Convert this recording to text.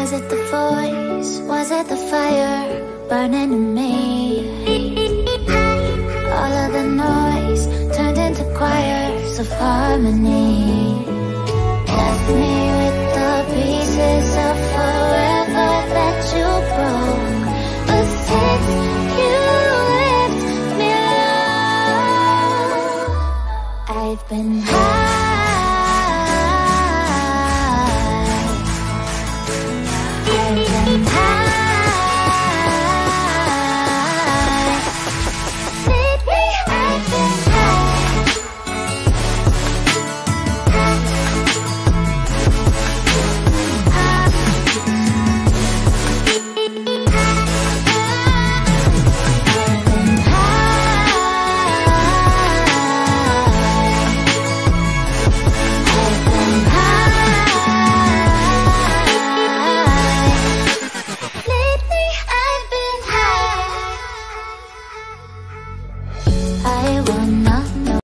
Was it the voice? Was it the fire burning in me? All of the noise turned into choirs of harmony. Left me